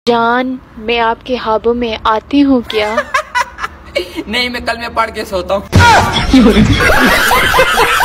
जान, मैं आपके ख्वाबों में आती हूँ क्या? नहीं, मैं कल में पढ़ के सोता हूँ।